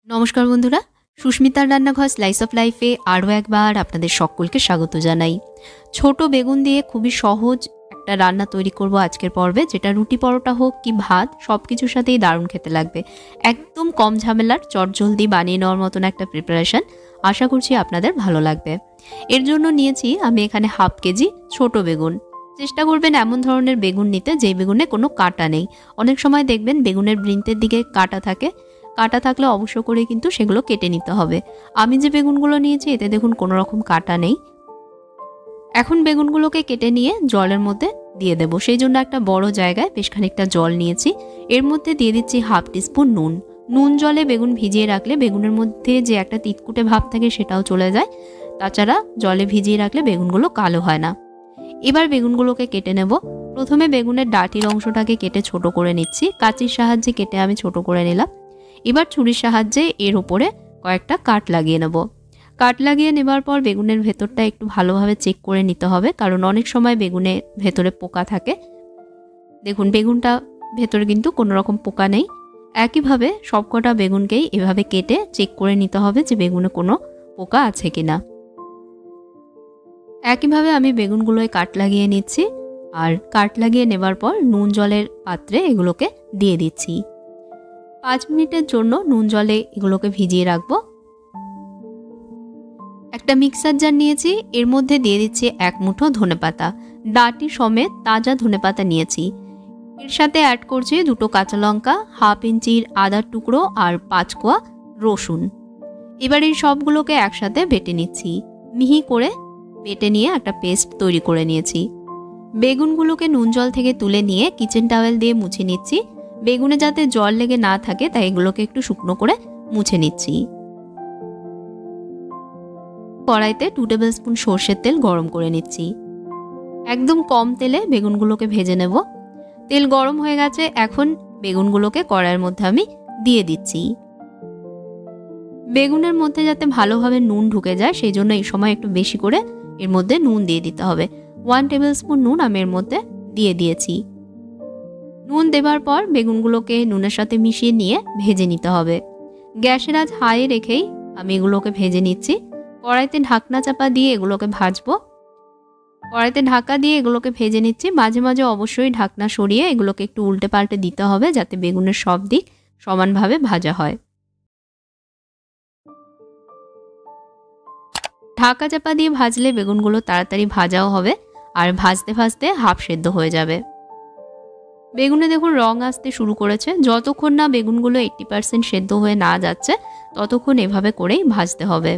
নমস্কার বন্ধুরা, সুস্মিতার রান্নাঘর স্লাইস অফ লাইফে আরও একবার আপনাদের সকলকে স্বাগত জানাই। ছোট বেগুন দিয়ে খুবই সহজ একটা রান্না তৈরি করব আজকের পর্বে, যেটা রুটি পরোটা হোক কি ভাত সব কিছুর সাথেই দারুণ খেতে লাগবে। একদম কম ঝামেলার চটজলদি বানিয়ে নেওয়ার মতন একটা প্রিপারেশন। আশা করছি আপনাদের ভালো লাগবে। এর জন্য নিয়েছি আমি এখানে হাফ কেজি ছোট বেগুন। চেষ্টা করবেন এমন ধরনের বেগুন নিতে যে বেগুনে কোনো কাঁটা নেই। অনেক সময় দেখবেন বেগুনের বৃন্তের দিকে কাঁটা থাকে, কাঁটা থাকলে অবশ্য করে কিন্তু সেগুলো কেটে নিতে হবে। আমি যে বেগুনগুলো নিয়েছি এতে দেখুন কোনো রকম কাঁটা নেই। এখন বেগুনগুলোকে কেটে নিয়ে জলের মধ্যে দিয়ে দেব। সেই জন্য একটা বড় জায়গায় বেশ খানিকটা জল নিয়েছি। এর মধ্যে দিয়ে দিচ্ছি হাফ টিস্পুন নুন। নুন জলে বেগুন ভিজিয়ে রাখলে বেগুনের মধ্যে যে একটা তিতকুটে ভাব থাকে সেটাও চলে যায়। তাছাড়া জলে ভিজিয়ে রাখলে বেগুনগুলো কালো হয় না। এবার বেগুনগুলোকে কেটে নেব। প্রথমে বেগুনের ডাঁটির অংশটাকে কেটে ছোট করে নিচ্ছি। কাঁচির সাহায্যে কেটে আমি ছোট করে নিলাম। এবার ছুরির সাহায্যে এর উপরে কয়েকটা কাট লাগিয়ে নেব। কাট লাগিয়ে নেবার পর বেগুনের ভেতরটা একটু ভালোভাবে চেক করে নিতে হবে, কারণ অনেক সময় বেগুনের ভেতরে পোকা থাকে। দেখুন বেগুনটা ভেতরে কিন্তু কোনো রকম পোকা নেই। একইভাবে সবকটা বেগুনকেই এভাবে কেটে চেক করে নিতে হবে যে বেগুনে কোনো পোকা আছে কিনা। একইভাবে আমি বেগুনগুলোয় কাট লাগিয়ে নিচ্ছি, আর কাট লাগিয়ে নেবার পর নুন জলের পাত্রে এগুলোকে দিয়ে দিচ্ছি। 5 মিনিটের জন্য নুন জলে এগুলোকে ভিজিয়ে রাখবো। একটা মিক্সার জার নিয়েছি, এর মধ্যে দিয়ে দিচ্ছি 1 মুঠো ধনেপাতা, ডাঁটি সমেত তাজা ধনেপাতা নিয়েছি। এর সাথে অ্যাড করছি 2 কাঁচা লঙ্কা, হাফ ইঞ্চির আদার টুকরো আর 5 কোয়া রসুন। এবার এই সবগুলোকে একসাথে বেটে নিচ্ছি। মিহি করে বেটে নিয়ে একটা পেস্ট তৈরি করে নিয়েছি। বেগুনগুলোকে নুন জল থেকে তুলে নিয়ে কিচেন টাওয়েল দিয়ে মুছে নিচ্ছি। বেগুনে যাতে জল লেগে না থাকে তাই এগুলোকে একটু শুকনো করে মুছে নিচ্ছি। কড়াইতে 2 টেবিল স্পুন সর্ষের তেল গরম করে নিচ্ছি। একদম কম তেলে বেগুনগুলোকে ভেজে নেব। তেল গরম হয়ে গেছে, এখন বেগুনগুলোকে কড়াইয়ের মধ্যে আমি দিয়ে দিচ্ছি। বেগুনের মধ্যে যাতে ভালোভাবে নুন ঢুকে যায় সেই জন্য এই সময় একটু বেশি করে এর মধ্যে নুন দিয়ে দিতে হবে। 1 টেবিল স্পুন নুন আমি এর মধ্যে দিয়ে দিয়েছি। নুন দেবার পর বেগুনগুলোকে নুনের সাথে মিশিয়ে নিয়ে ভেজে নিতে হবে। গ্যাসের আঁচ হাই রেখেই আমি এগুলোকে ভেজে নিচ্ছি। কড়াইতে ঢাকনা চাপা দিয়ে এগুলোকে ভাজবো। কড়াইতে ঢাকা দিয়ে এগুলোকে ভেজে নিচ্ছি। মাঝে মাঝে অবশ্যই ঢাকনা সরিয়ে এগুলোকে একটু উল্টে পাল্টে দিতে হবে যাতে বেগুনের সব দিক সমানভাবে ভাজা হয়। ঢাকা চাপা দিয়ে ভাজলে বেগুনগুলো তাড়াতাড়ি ভাজাও হবে আর ভাজতে ভাজতে হাফ সেদ্ধ হয়ে যাবে। বেগুনে দেখুন রং আসতে শুরু করেছে। যতক্ষণ না বেগুনগুলো 80% সেদ্ধ হয়ে না যাচ্ছে ততক্ষণ এভাবে করেই ভাজতে হবে।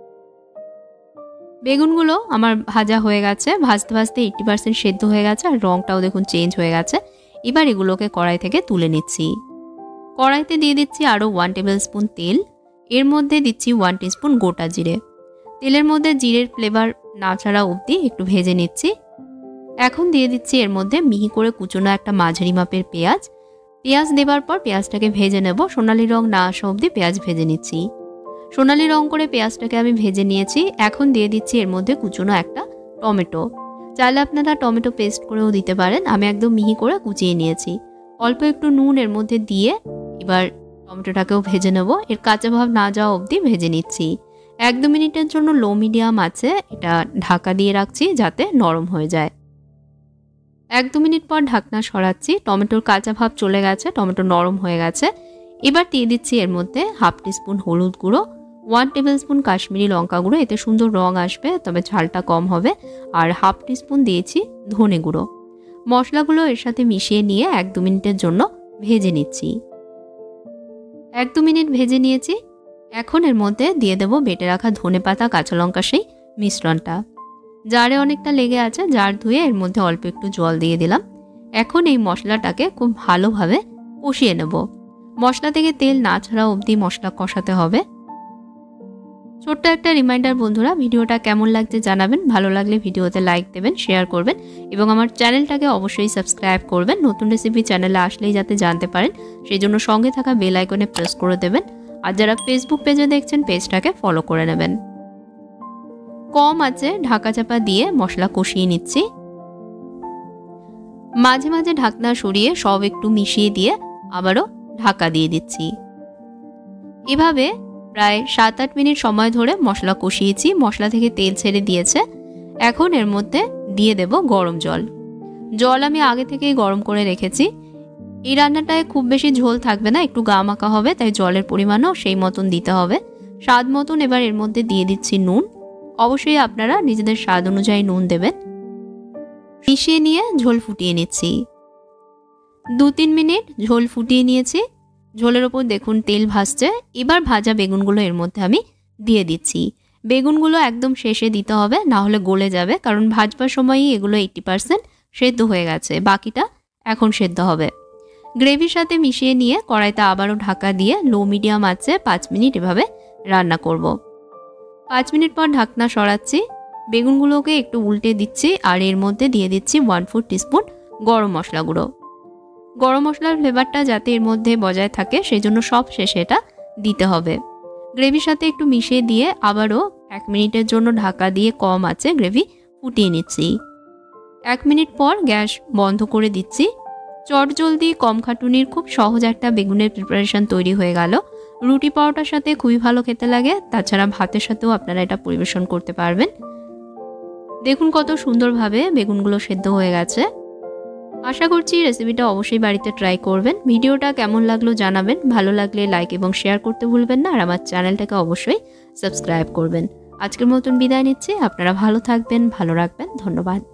বেগুনগুলো আমার ভাজা হয়ে গেছে, ভাজতে ভাজতে 80% সেদ্ধ হয়ে গেছে আর রংটাও দেখুন চেঞ্জ হয়ে গেছে। এবার এগুলোকে কড়াই থেকে তুলে নিচ্ছি। কড়াইতে দিয়ে দিচ্ছি আরও 1 টেবিল স্পুন তেল। এর মধ্যে দিচ্ছি 1 টিস্পুন গোটা জিরে। তেলের মধ্যে জিরের ফ্লেভার না ছাড়া অবধি একটু ভেজে নিচ্ছি। এখন দিয়ে দিচ্ছি এর মধ্যে মিহি করে কুচোনো একটা মাঝারি মাপের পেঁয়াজ। পেঁয়াজ দেবার পর পেঁয়াজটাকে ভেজে নেব। সোনালি রং না আসা অবধি পেঁয়াজ ভেজে নিচ্ছি। সোনালি রং করে পেঁয়াজটাকে আমি ভেজে নিয়েছি। এখন দিয়ে দিচ্ছি এর মধ্যে কুচোনো একটা টমেটো। চাইলে আপনারা টমেটো পেস্ট করেও দিতে পারেন, আমি একদম মিহি করে কুচিয়ে নিয়েছি। অল্প একটু নুন এর মধ্যে দিয়ে এবার টমেটোটাকেও ভেজে নেব। এর কাঁচা ভাব না যাওয়া অবধি ভেজে নিচ্ছি। 1-2 মিনিটের জন্য লো মিডিয়াম আছে এটা ঢাকা দিয়ে রাখছি যাতে নরম হয়ে যায়। 1-2 মিনিট পর ঢাকনা সরাচ্ছি। টমেটোর কাঁচা ভাব চলে গেছে, টমেটো নরম হয়ে গেছে। এবার দিয়ে দিচ্ছি এর মধ্যে হাফ টিস্পুন হলুদ গুঁড়ো, 1 টেবিল স্পুন কাশ্মীরি লঙ্কা গুঁড়ো, এতে সুন্দর রং আসবে তবে ঝালটা কম হবে, আর হাফ টিস্পুন দিয়েছি ধনে গুঁড়ো। মশলাগুলো এর সাথে মিশিয়ে নিয়ে 1-2 মিনিটের জন্য ভেজে নিচ্ছি। 1-2 মিনিট ভেজে নিয়েছি। এখন এর মধ্যে দিয়ে দেব বেটে রাখা ধনেপাতা কাঁচা লঙ্কা সেই মিশ্রণটা। জারে অনেকটা লেগে আছে, জার ধুয়ে এর মধ্যে অল্প একটু জল দিয়ে দিলাম। এখন এই মশলাটাকে খুব ভালোভাবে কষিয়ে নেব। মশলা থেকে তেল না ছাড়া অবধি মশলা কষাতে হবে। ছোট্ট একটা রিমাইন্ডার বন্ধুরা, ভিডিওটা কেমন লাগছে জানাবেন। ভালো লাগলে ভিডিওতে লাইক দেবেন, শেয়ার করবেন এবং আমার চ্যানেলটাকে অবশ্যই সাবস্ক্রাইব করবেন। নতুন রেসিপি চ্যানেলে আসলেই যাতে জানতে পারেন সেই জন্য সঙ্গে থাকা বেল আইকনে প্রেস করে দেবেন। আর যারা ফেসবুক পেজে দেখছেন পেজটাকে ফলো করে নেবেন। কম আছে ঢাকা চাপা দিয়ে মশলা কষিয়ে নিচ্ছি। মাঝে মাঝে ঢাকনা সরিয়ে সব একটু মিশিয়ে দিয়ে আবারও ঢাকা দিয়ে দিচ্ছি। এভাবে প্রায় 7-8 মিনিট সময় ধরে মশলা কষিয়েছি, মশলা থেকে তেল ছেড়ে দিয়েছে। এখন এর মধ্যে দিয়ে দেব গরম জল। জল আমি আগে থেকেই গরম করে রেখেছি। এই রান্নাটায় খুব বেশি ঝোল থাকবে না, একটু গা মাখা হবে, তাই জলের পরিমাণও সেই মতন দিতে হবে। স্বাদ মতন এবার এর মধ্যে দিয়ে দিচ্ছি নুন। অবশ্যই আপনারা নিজেদের স্বাদ অনুযায়ী নুন দেবেন। মিশিয়ে নিয়ে ঝোল ফুটিয়ে নিচ্ছি। 2-3 মিনিট ঝোল ফুটিয়ে নিয়েছি। ঝোলের ওপর দেখুন তেল ভাসছে। এবার ভাজা বেগুনগুলো এর মধ্যে আমি দিয়ে দিচ্ছি। বেগুনগুলো একদম শেষে দিতে হবে, না হলে গলে যাবে, কারণ ভাজবার সময়ই এগুলো 80% সেদ্ধ হয়ে গেছে, বাকিটা এখন সেদ্ধ হবে। গ্রেভির সাথে মিশিয়ে নিয়ে কড়াইতে আবারও ঢাকা দিয়ে লো মিডিয়াম আঁচে 5 মিনিট এভাবে রান্না করব। 5 মিনিট পর ঢাকনা সরাচ্ছি, বেগুনগুলোকে একটু উল্টে দিচ্ছি আর এর মধ্যে দিয়ে দিচ্ছি 1/4 টিস্পুন গরম মশলা গুঁড়ো। গরম মশলার ফ্লেভারটা যাতে এর মধ্যে বজায় থাকে সেই জন্য সব শেষে এটা দিতে হবে। গ্রেভির সাথে একটু মিশিয়ে দিয়ে আবারও 1 মিনিটের জন্য ঢাকা দিয়ে কম আঁচে গ্রেভি ফুটিয়ে নিচ্ছি। 1 মিনিট পর গ্যাস বন্ধ করে দিচ্ছি। চটজলদি কম খাটুনির খুব সহজ একটা বেগুনের প্রিপারেশন তৈরি হয়ে গেল। রুটি পরোটার সাথে খুবই ভালো খেতে লাগে, তাছাড়া ভাতের সাথেও আপনারা এটা পরিবেশন করতে পারবেন। দেখুন কত সুন্দরভাবে বেগুনগুলো সেদ্ধ হয়ে গেছে। আশা করছি রেসিপিটা অবশ্যই বাড়িতে ট্রাই করবেন। ভিডিওটা কেমন লাগলো জানাবেন, ভালো লাগলে লাইক এবং শেয়ার করতে ভুলবেন না, আর আমার চ্যানেলটাকে অবশ্যই সাবস্ক্রাইব করবেন। আজকের মতন বিদায় নিচ্ছি। আপনারা ভালো থাকবেন, ভালো রাখবেন। ধন্যবাদ।